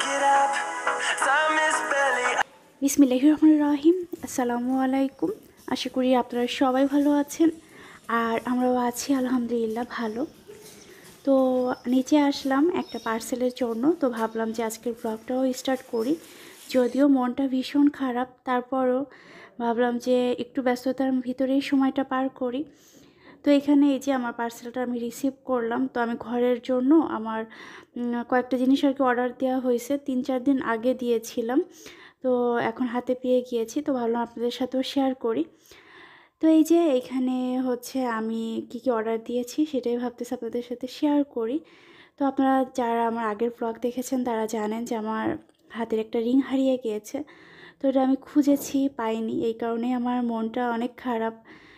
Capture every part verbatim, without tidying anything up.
বিসমিল্লাহির রহমানির রহিম। আসসালামু আলাইকুম। আশা করি আপনারা সবাই ভালো আছেন, আর আমরাও আছি আলহামদুলিল্লাহ ভালো। তো নিচে আসলাম একটা পার্সেলের জন্য, তো ভাবলাম যে আজকের ব্লগটাও স্টার্ট করি। যদিও মনটা ভীষণ খারাপ, তারপরও ভাবলাম যে একটু ব্যস্ততার ভিতরেই সময়টা পার করি। তো এখানে এই যে আমার পার্সেলটা আমি রিসিভ করলাম। তো আমি ঘরের জন্য আমার কয়েকটা জিনিস আর কি অর্ডার দেওয়া হয়েছে, তিন চার দিন আগে দিয়েছিলাম। তো এখন হাতে পেয়ে গিয়েছি, তো ভাবলাম আপনাদের সাথেও শেয়ার করি। তো এই যে এইখানে হচ্ছে আমি কি কি অর্ডার দিয়েছি সেটাই ভাবতেছি আপনাদের সাথে শেয়ার করি। তো আপনারা যারা আমার আগের ব্লগ দেখেছেন তারা জানেন যে আমার হাতের একটা রিং হারিয়ে গিয়েছে। তো এটা আমি খুঁজেছি, পাইনি, এই কারণে আমার মনটা অনেক খারাপ।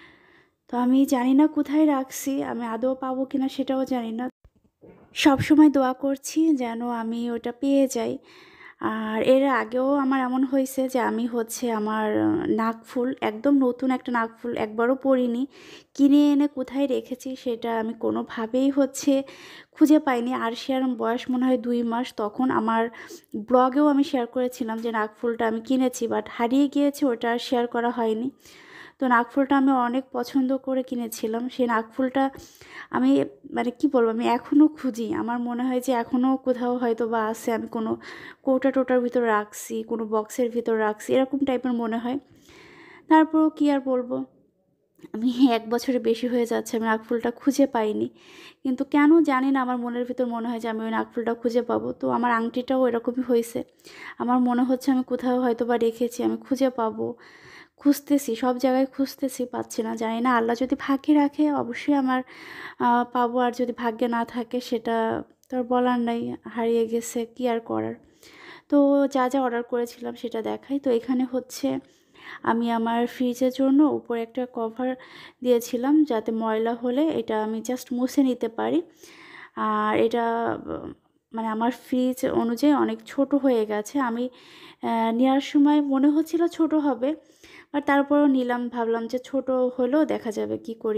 তো আমি জানি না কোথায় রাখছি, আমি আদৌ পাবো কিনা সেটাও জানি না। সব সময় দোয়া করছি যেন আমি ওটা পেয়ে যাই। আর এর আগেও আমার এমন হয়েছে যে আমি হচ্ছে আমার নাকফুল, একদম নতুন একটা নাকফুল, একবারও পরিনি, কিনে এনে কোথায় রেখেছি সেটা আমি কোনোভাবেই হচ্ছে খুঁজে পাইনি। আর শেয়ার বয়স মনে হয় দুই মাস, তখন আমার ব্লগেও আমি শেয়ার করেছিলাম যে নাকফুলটা আমি কিনেছি, বাট হারিয়ে গিয়েছে, ওটা আর শেয়ার করা হয়নি। তো নাকফুলটা আমি অনেক পছন্দ করে কিনেছিলাম। সেই নাকফুলটা আমি মানে কি বলবো, আমি এখনও খুঁজি। আমার মনে হয় যে এখনও কোথাও হয়তো বা আছে, আমি কোনো কৌটা টোটার ভিতর রাখছি, কোনো বক্সের ভিতর রাখছি, এরকম টাইপের মনে হয়। তারপরও কি আর বলবো, আমি এক বছরের বেশি হয়ে যাচ্ছে আমি নাকফুলটা খুঁজে পাইনি। কিন্তু কেন জানি না, আমার মনের ভিতর মনে হয় যে আমি ওই নাকফুলটা খুঁজে পাবো। তো আমার আংটিটাও এরকমই হয়েছে, আমার মনে হচ্ছে আমি কোথাও হয়তো বা রেখেছি, আমি খুঁজে পাবো। খুঁজতেছি, সব জায়গায় খুঁজতেছি, পাচ্ছি না। জানি না, আল্লাহ যদি ভাগ্যে রাখে অবশ্যই আমার পাবো, আর যদি ভাগ্যে না থাকে সেটা তো আর বলার নাই, হারিয়ে গেছে, কি আর করার। তো যা যা অর্ডার করেছিলাম সেটা দেখাই। তো এখানে হচ্ছে আমি আমার ফ্রিজের জন্য উপরে একটা কভার দিয়েছিলাম, যাতে ময়লা হলে এটা আমি জাস্ট মুছে নিতে পারি। আর এটা মানে আমার ফ্রিজ অনুযায়ী অনেক ছোট হয়ে গেছে। আমি নেওয়ার সময় মনে হচ্ছিল ছোট হবে, বাট তারপরও নিলাম, ভাবলাম যে ছোট হলেও দেখা যাবে, কি করি।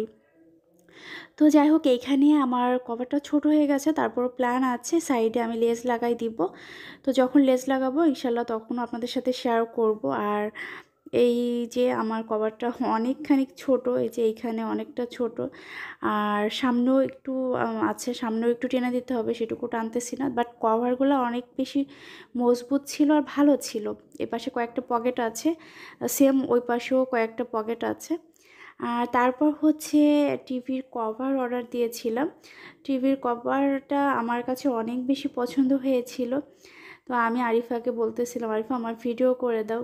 তো যাই হোক, এইখানে আমার কভারটা ছোট হয়ে গেছে, তারপরও প্ল্যান আছে সাইডে আমি লেস লাগাই দিব। তো যখন লেস লাগাবো ইনশাল্লাহ তখন আপনাদের সাথে শেয়ার করব। আর এই যে আমার কভারটা অনেকখানি ছোট, এই যে এইখানে অনেকটা ছোট, আর সামনেও একটু আছে, সামনেও একটু টেনে দিতে হবে, সেটুকু টানতেছি না। বাট কভারগুলো অনেক বেশি মজবুত ছিল আর ভালো ছিল। এ পাশে কয়েকটা পকেট আছে, সেম ওই পাশেও কয়েকটা পকেট আছে। আর তারপর হচ্ছে টিভির কভার অর্ডার দিয়েছিলাম। টিভির কভারটা আমার কাছে অনেক বেশি পছন্দ হয়েছিল। তো আমি আরিফাকে বলতেছিলাম, আরিফা আমার ভিডিও করে দাও।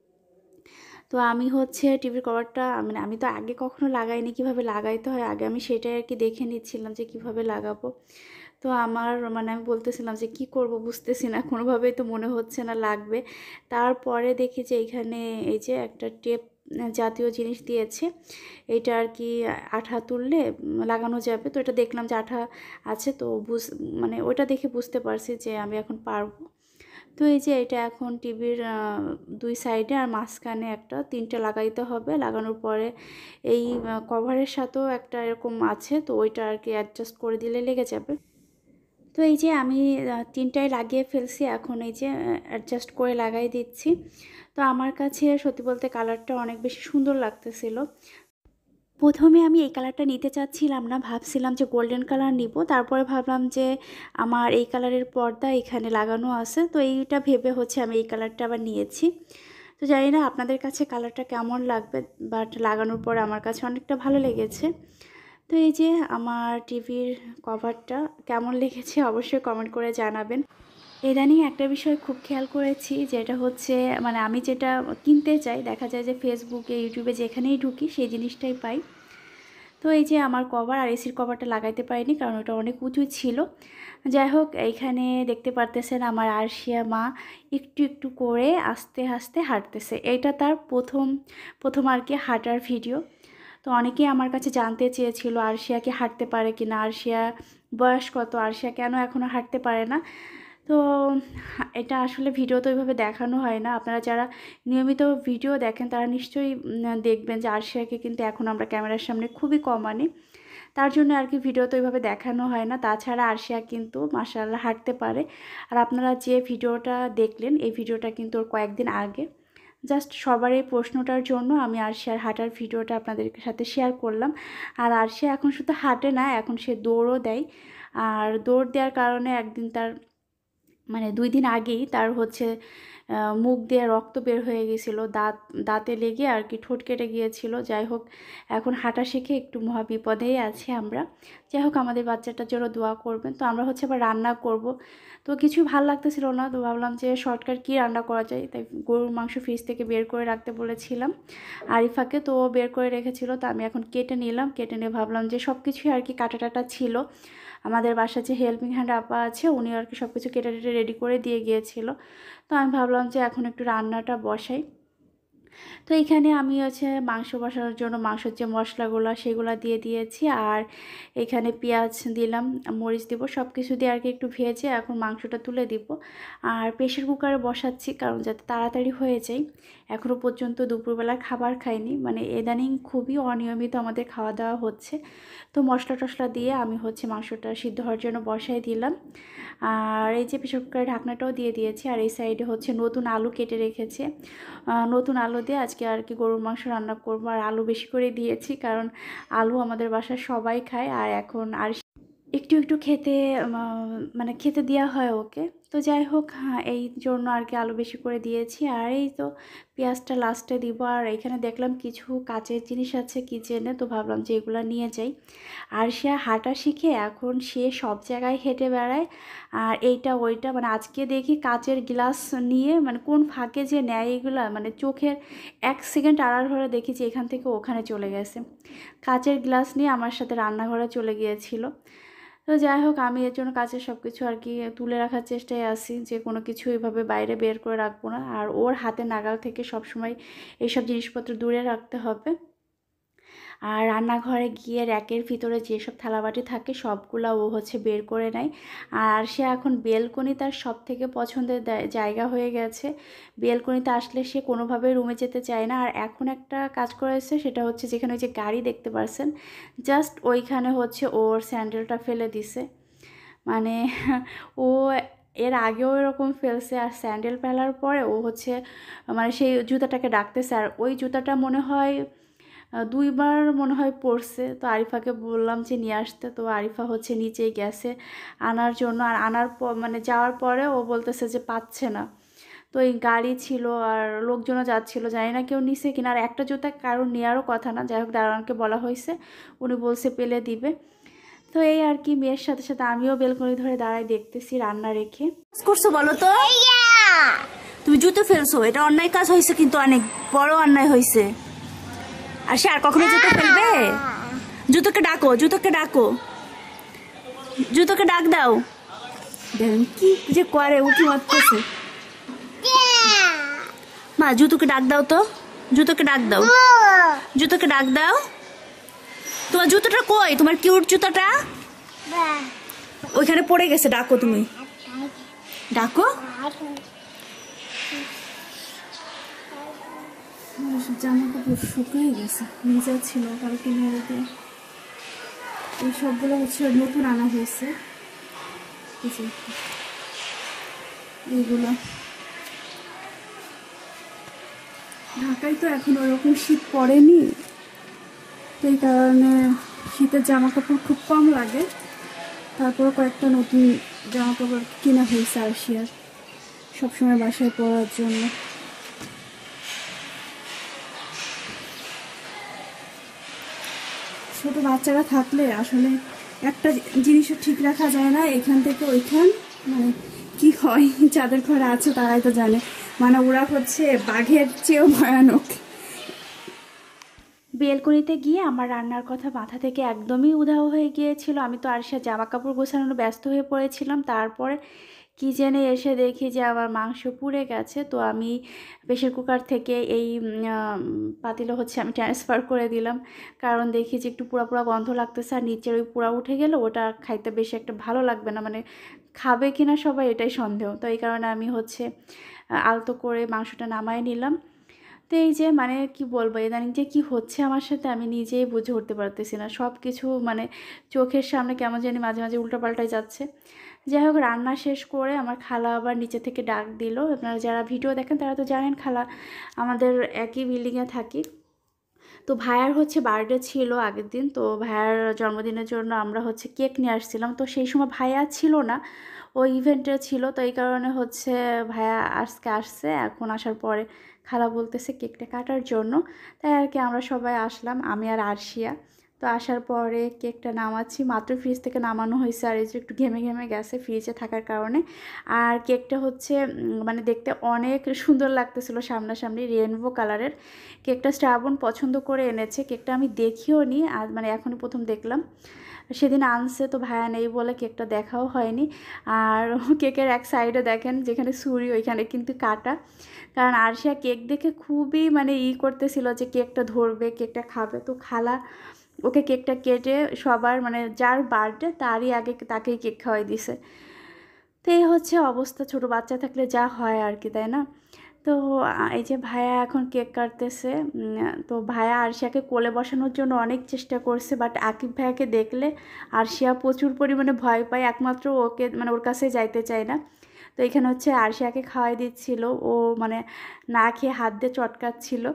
তো আমি হচ্ছে টিভির কভারটা মানে আমি তো আগে কখনো লাগাইনি, কিভাবে লাগাইতে হয় আগে আমি সেটাই আর কি দেখে নিচ্ছিলাম যে কিভাবে লাগাবো। তো আমার মানে আমি বলতেছিলাম যে কি করব বুঝতেছি না, কোনোভাবেই তো মনে হচ্ছে না লাগবে। তারপরে দেখি যে এখানে এই যে একটা টেপ জাতীয় জিনিস দিয়েছে, এটা আর কি আঠা তুললে লাগানো যাবে। তো এটা দেখলাম যে আঠা আছে, তো বুঝ মানে ওটা দেখে বুঝতে পারছি যে আমি এখন পারবো। তো এই যে এটা এখন টিভির দুই সাইডে আর মাঝখানে একটা তিনটা লাগাইতে হবে। লাগানোর পরে এই কভারের সাথেও একটা এরকম আছে, তো ওইটা আর কি অ্যাডজাস্ট করে দিলে লেগে যাবে। তো এই যে আমি তিনটায় লাগিয়ে ফেলছি, এখন এই যে অ্যাডজাস্ট করে লাগাই দিচ্ছি। তো আমার কাছে সত্যি বলতে কালারটা অনেক বেশি সুন্দর লাগতেছিল। প্রথমে আমি এই কালারটা নিতে চাচ্ছিলাম না, ভাবছিলাম যে গোল্ডেন কালার নিব। তারপরে ভাবলাম যে আমার এই কালারের পর্দা এখানে লাগানো আছে, তো এইটা ভেবে হচ্ছে আমি এই কালারটা আবার নিয়েছি। তো জানি না আপনাদের কাছে কালারটা কেমন লাগবে, বাট লাগানোর পর আমার কাছে অনেকটা ভালো লেগেছে। তো এই যে আমার টিভির কভারটা কেমন লেগেছে অবশ্যই কমেন্ট করে জানাবেন। ইদানিং একটা বিষয় খুব খেয়াল করেছি, যেটা হচ্ছে মানে আমি যেটা কিনতে চাই দেখা যায় যে ফেসবুকে, ইউটিউবে যেখানেই ঢুকি সেই জিনিসটাই পাই। তো এই যে আমার কভার আর এসির কভারটা লাগাইতে পারিনি, কারণ ওটা অনেক উঁচু ছিল। যাই হোক, এইখানে দেখতে পারতেছেন আমার আরশিয়া মা একটু একটু করে আস্তে আস্তে হাঁটতেছে। এইটা তার প্রথম প্রথম আর কি হাঁটার ভিডিও। তো অনেকেই আমার কাছে জানতে চেয়েছিল আরশিয়া কি হাঁটতে পারে কি না, আরশিয়া বয়স কত, আরশিয়া কেন এখনও হাঁটতে পারে না। তো এটা আসলে ভিডিওতে ওইভাবে দেখানো হয় না। আপনারা যারা নিয়মিত ভিডিও দেখেন তারা নিশ্চয়ই দেখবেন যে আরশিয়াকে কিন্তু এখন আমরা ক্যামেরার সামনে খুবই কম আনি। তার জন্য আর কি ভিডিও তো ওইভাবে দেখানো হয় না। তাছাড়া আরশিয়া কিন্তু মাশাআল্লাহ হাঁটতে পারে। আর আপনারা যে ভিডিওটা দেখলেন এই ভিডিওটা কিন্তু ওর কয়েকদিন আগে। জাস্ট সবার এই প্রশ্নটার জন্য আমি আরশিয়ার হাঁটার ভিডিওটা আপনাদের সাথে শেয়ার করলাম। আর আরশিয়া এখন শুধু হাঁটে না, এখন সে দৌড়ও দেয়। আর দৌড় দেওয়ার কারণে একদিন তার মানে দুই দিন আগেই তার হচ্ছে মুখ দিয়ে রক্ত বের হয়ে গেছিলো, দাঁত দাঁতে লেগে আর কি ঠোঁট কেটে গিয়েছিল। যাই হোক এখন হাঁটা শিখে একটু মহা বিপদেই আছি আমরা। যাই হোক আমাদের বাচ্চাটার জন্য দোয়া করবেন। তো আমরা হচ্ছে আবার রান্না করব, তো কিছু ভালো লাগতেছিল না, তো ভাবলাম যে শর্টকাট কী রান্না করা যায়, তাই গরুর মাংস ফ্রিজ থেকে বের করে রাখতে বলেছিলাম আরিফাকে, তো ও বের করে রেখেছিল। তো আমি এখন কেটে নিলাম, কেটে নিয়ে ভাবলাম যে সব কিছুই আর কি কাটা টাটা ছিল। আমাদের বাসায় যে হেল্পিং হ্যান্ড আপা আছে উনি আর কি সব কিছু কেটে টেটে রেডি করে দিয়ে গিয়েছিল। তো আমি ভাবলাম যে এখন একটু রান্নাটা বসাই। তো এখানে আমি হচ্ছে মাংস বসানোর জন্য মাংসের যে মশলাগুলো সেগুলো দিয়ে দিয়েছি, আর এখানে পেঁয়াজ দিলাম, মরিচ দিব, সব কিছু দিয়ে আর কি একটু ভেজে এখন মাংসটা তুলে দিব। আর প্রেশার কুকারে বসাচ্ছি কারণ যাতে তাড়াতাড়ি হয়ে যায়। এখনও পর্যন্ত দুপুরবেলা খাবার খাইনি, মানে ইদানিং খুবই অনিয়মিত আমাদের খাওয়া দাওয়া হচ্ছে। তো মশলা টশলা দিয়ে আমি হচ্ছে মাংসটা সিদ্ধ হওয়ার জন্য বসাই দিলাম। আর এই যে প্রেশার কুকারের ঢাকনাটাও দিয়ে দিয়েছি। আর এই সাইডে হচ্ছে নতুন আলু কেটে রেখেছে, নতুন আলু দিয়ে আজকে আর কি গরুর মাংস রান্না করবো। আর আলু বেশি করে দিয়েছি কারণ আলু আমাদের বাসায় সবাই খায়, আর এখন আর একটু একটু খেতে মানে খেতে দেওয়া হয় ওকে। তো যাই হোক হ্যাঁ এই জন্য আর কি আলু বেশি করে দিয়েছি। আর এই তো পেঁয়াজটা লাস্টে দিব। আর এখানে দেখলাম কিছু কাচের জিনিস আছে কিচেনে, তো ভাবলাম যে এগুলো নিয়ে যাই। আর সে হাঁটা শিখে এখন সে সব জায়গায় হেঁটে বেড়ায়, আর এইটা ওইটা মানে আজকে দেখি কাচের গ্লাস নিয়ে মানে কোন ফাঁকে যে নেয় এগুলা, মানে চোখের এক সেকেন্ড আড়াল ধরে দেখি যে এখান থেকে ওখানে চলে গেছে, কাচের গ্লাস নিয়ে আমার সাথে রান্নাঘরে চলে গিয়েছিল। তো যাই হোক আমি এর জন্য কাছের সব কিছু আর কি তুলে রাখার চেষ্টায় আছি, যে কোনো কিছু এভাবে বাইরে বের করে রাখবো না। আর ওর হাতে নাগাল থেকে সবসময় এইসব জিনিসপত্র দূরে রাখতে হবে। আর রান্নাঘরে গিয়ে র্যাকের ভিতরে যেসব থালাবাটি থাকে সবগুলো ও হচ্ছে বের করে নেয়। আর সে এখন বেলকনি তার সব থেকে পছন্দের জায়গা হয়ে গেছে। বেলকনিতে আসলে সে কোনোভাবে রুমে যেতে চায় না। আর এখন একটা কাজ করেছে, সেটা হচ্ছে যেখানে ওই যে গাড়ি দেখতে পাচ্ছেন জাস্ট ওইখানে হচ্ছে ওর স্যান্ডেলটা ফেলে দিছে। মানে ও এর আগেও এরকম ফেলছে, আর স্যান্ডেল ফেলার পরে ও হচ্ছে মানে সেই জুতাটাকে ডাকতেছে। আর ওই জুতাটা মনে হয় দুইবার মনে হয় পড়ছে। তো আরিফাকে বললাম যে নিয়ে আসতে, তো আরিফা হচ্ছে নিচেই গেছে আনার জন্য। আর আনার পর মানে যাওয়ার পরে ও বলতেছে যে পাচ্ছে না। তো এই গাড়ি ছিল আর লোকজনও যাচ্ছিলো, জানি না কেউ নিছে কিনা। আর একটা জুতা কারোর নেওয়ারও কথা না, যাই হোক দারোয়ানকে বলা হয়েছে, উনি বলছে পেলে দিবে। তো এই আর কি মেয়ের সাথে সাথে আমিও বেলকনি ধরে দাঁড়াই দেখতেছি রান্না রেখে। করছো বলো তো, তুমি জুতো ফেলছো, এটা অন্যায় কাজ হয়েছে, কিন্তু অনেক বড় অন্যায় হয়েছে। আর সে আর কখনো জুতো ফেলবে? জুতোকে ডাকো, জুতোকে ডাকো, জুতোকে ডাক দাও। দেখেন কি যে করে, উঠি মারতেছে। মা জুতোকে ডাক দাও তো, জুতোকে ডাক দাও, জুতোকে ডাক দাও। তোমার জুতোটা কই? তোমার কিউট জুতোটা ওইখানে পড়ে গেছে, ডাকো, তুমি ডাকো। জামা কাপড় শুকিয়ে গেছে, ভিজা ছিল কালকে মেয়েদের। এই সবগুলো হচ্ছে নতুন আনা হয়েছে, এইগুলো ঢাকায় তো এখন ওরকম শীত পড়েনি, তো এই কারণে শীতের জামা কাপড় খুব কম লাগে। তারপর কয়েকটা নতুন জামা কাপড় কেনা হয়েছে আরশিয়ার সবসময় বাসায় পরার জন্য। ছোট বাচ্চারা থাকলে আসলে একটা জিনিসও ঠিক রাখা যায় না, এখান থেকে ওইখান মানে কি হয় যাদের ঘরে আছে তারাই তো জানে। মানে ওরা হচ্ছে বাঘের চেয়েও ভয়ানক। বেলকনিতে গিয়ে আমার রান্নার কথা মাথা থেকে একদমই উধাও হয়ে গিয়েছিল। আমি তো আরশিয়ার জামা কাপড় গোছানোর ব্যস্ত হয়ে পড়েছিলাম। তারপরে কিচেনে এসে দেখি যে আমার মাংস পুড়ে গেছে। তো আমি প্রেশার কুকার থেকে এই পাতিলে হচ্ছে আমি ট্রান্সফার করে দিলাম, কারণ দেখি যে একটু পোড়া পোড়া গন্ধ লাগতেছে। আর নিচের ওই পোড়া উঠে গেলে ওটা খাইতে বেশি একটা ভালো লাগবে না, মানে খাবে কিনা সবাই এটাই সন্দেহ। তো এই কারণে আমি হচ্ছে আলতো করে মাংসটা নামায় নিলাম। তো এই যে মানে কি বলবো, ইদানিং যে কী হচ্ছে আমার সাথে আমি নিজেই বুঝে উঠতে পারতেছি না। সব কিছু মানে চোখের সামনে কেমন জানি মাঝে মাঝে উল্টোপাল্টাই যাচ্ছে। যাই হোক, রান্না শেষ করে আমার খালা আবার নিচে থেকে ডাক দিল। আপনারা যারা ভিডিও দেখেন তারা তো জানেন, খালা আমাদের একই বিল্ডিংয়ে থাকি। তো ভাইয়ার হচ্ছে বার্থডে ছিল আগের দিন, তো ভাইয়ার জন্মদিনের জন্য আমরা হচ্ছে কেক নিয়ে আসছিলাম। তো সেই সময় ভাইয়া ছিল না, ওই ইভেন্টে ছিল, তো এই কারণে হচ্ছে ভাইয়া আজকে আসছে। এখন আসার পরে খালা বলতেছে কেকটা কাটার জন্য, তাই আর কি আমরা সবাই আসলাম, আমি আর আরশিয়া। তো আসার পরে কেকটা নামাচ্ছি, মাত্র ফ্রিজ থেকে নামানো হয়েছে, আর এই যে একটু ঘেমে ঘেমে গেছে ফ্রিজে থাকার কারণে। আর কেকটা হচ্ছে মানে দেখতে অনেক সুন্দর লাগতেছিল, সামনাসামনি রেনবো কালারের। কেকটা শ্রাবণ পছন্দ করে এনেছে, কেকটা আমি দেখিও নি, আর মানে এখনই প্রথম দেখলাম। সেদিন আনছে তো ভাইয়া নেই বলে কেকটা দেখাও হয়নি। আর কেকের এক সাইডে দেখেন যেখানে ছুরি ওইখানে কিন্তু কাটা, কারণ আরশিয়া কেক দেখে খুবই মানে ই করতেছিল যে কেকটা ধরবে, কেকটা খাবে। তো খালা ওকে কেকটা কেটে সবার মানে যার বার্থডে তারই আগে তাকেই কেক খাওয়াই দিছে। তো এই হচ্ছে অবস্থা, ছোটো বাচ্চা থাকলে যা হয় আর কি, তাই না? তো এই যে ভাইয়া এখন কেক কাটতেছে। তো ভাইয়া আরশিয়াকে কোলে বসানোর জন্য অনেক চেষ্টা করছে, বাট আকিব ভাইয়াকে দেখলে আরশিয়া প্রচুর পরিমাণে ভয় পায়, একমাত্র ওকে মানে ওর কাছে যাইতে চায় না। তো এখানে হচ্ছে আরশিয়াকে খাওয়াই দিচ্ছিল, ও মানে না খেয়ে হাত দিয়ে চটকাচ্ছিল।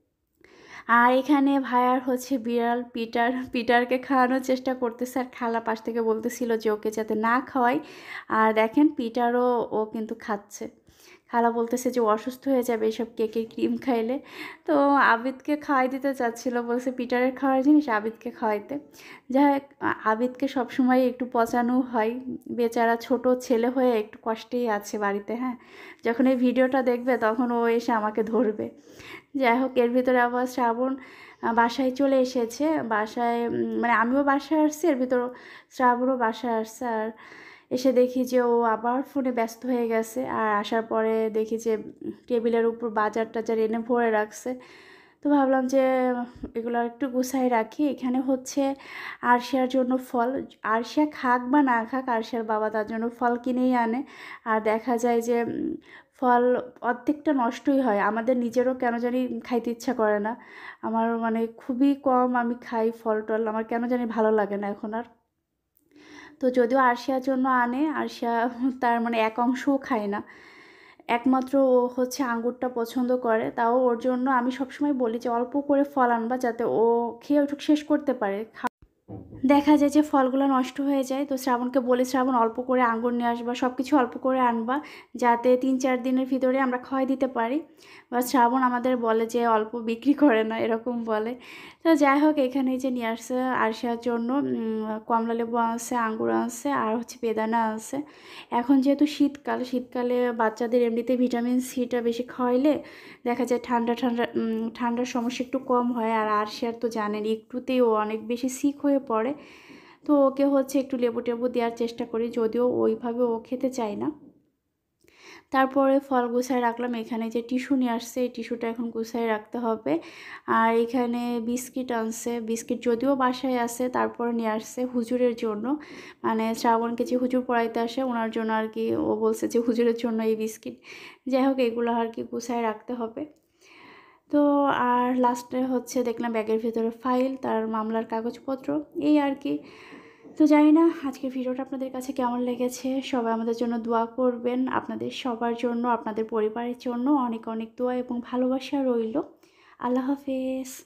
আর এখানে ভাইয়ার হচ্ছে বিড়াল পিটার পিটারকে খাওয়ানোর চেষ্টা করতেছে, আর খালা পাশ থেকে বলতেছিল যে ওকে যাতে না খাওয়াই। আর দেখেন পিটারও ও কিন্তু খাচ্ছে। খালা বলতেছে যে ও অসুস্থ হয়ে যাবে এইসব কেকের ক্রিম খাইলে। তো আবিদকে খাওয়াই দিতে চাচ্ছিল, বলছে পিটারের খাওয়ার জিনিস আবিদকে খাওয়াইতে। যাই হোক, আবিদকে সবসময় একটু পচানো হয়, বেচারা ছোট ছেলে হয়ে একটু কষ্টেই আছে বাড়িতে। হ্যাঁ, যখন এই ভিডিওটা দেখবে তখন ও এসে আমাকে ধরবে। যাই হোক, এর ভিতরে আবার শ্রাবণ বাসায় চলে এসেছে। বাসায় মানে আমিও বাসায় আসছি, এর ভিতর শ্রাবণও বাসায় আসছে। আর এসে দেখি যে ও আবার ফোনে ব্যস্ত হয়ে গেছে। আর আসার পরে দেখি যে টেবিলের উপর বাজার টাজার এনে ভরে রাখছে। তো ভাবলাম যে এগুলো একটু গুছাই রাখি। এখানে হচ্ছে আরশিয়ার জন্য ফল, আরশিয়া খাক বা না খাক, আরশিয়ার বাবা তার জন্য ফল কিনেই আনে। আর দেখা যায় যে ফল অর্ধেকটা নষ্টই হয়, আমাদের নিজেরও কেন জানি খাইতে ইচ্ছা করে না। আমার মানে খুবই কম আমি খাই ফল টল, আমার কেন জানি ভালো লাগে না এখন আর। তো যদিও আরশিয়ার জন্য আনে, আরশিয়া তার মানে এক অংশও খায় না, একমাত্র ও হচ্ছে আঙ্গুরটা পছন্দ করে। তাও ওর জন্য আমি সবসময় বলি যে অল্প করে ফল আনবা, যাতে ও খেয়ে ওটুকু শেষ করতে পারে। দেখা যায় যে ফলগুলো নষ্ট হয়ে যায়। তো শ্রাবণকে বলি, শ্রাবণ অল্প করে আঙ্গুর নিয়ে আসবা, সব কিছু অল্প করে আনবা, যাতে তিন চার দিনের ভিতরে আমরা খাওয়াই দিতে পারি। বা শ্রাবণ আমাদের বলে যে অল্প বিক্রি করে না, এরকম বলে। তো যাই হোক, এখানে যে নিয়ে আসছে আরশিয়ার জন্য কমলা লেবু আনছে, আঙ্গুর আনছে, আর হচ্ছে বেদানা আনছে। এখন যেহেতু শীতকাল, শীতকালে বাচ্চাদের এমনিতে ভিটামিন সিটা বেশি খাওয়াইলে দেখা যায় ঠান্ডা ঠান্ডা ঠান্ডার সমস্যা একটু কম হয়। আর আরশিয়ার তো জানেন একটুতেই ও অনেক বেশি সিক হয়ে পড়ে। তো ওকে হচ্ছে একটু লেবু টেবু দেওয়ার চেষ্টা করি, যদিও ওইভাবে ও খেতে চায় না। তারপরে ফল গুছায় রাখলাম। এখানে যে টিস্যু নিয়ে আসছে, এই টিস্যুটা এখন গুছায় রাখতে হবে। আর এখানে বিস্কিট আনছে, বিস্কিট যদিও বাসায় আছে তারপরে নিয়ে আসছে হুজুরের জন্য, মানে শ্রাবণকে যে হুজুর পড়াইতে আসে ওনার জন্য আর কি, ও বলছে যে হুজুরের জন্য এই বিস্কিট। যাই হোক, এগুলো আর কি গুছায় রাখতে হবে। তো আর লাস্টে হচ্ছে দেখলাম ব্যাগের ভিতরে ফাইল, তার মামলার কাগজপত্র, এই আর কি। তো জানি না আজকের ভিডিওটা আপনাদের কাছে কেমন লেগেছে। সবাই আমাদের জন্য দোয়া করবেন, আপনাদের সবার জন্য, আপনাদের পরিবারের জন্য অনেক অনেক দোয়া এবং ভালোবাসা রইল। আল্লাহ হাফেজ।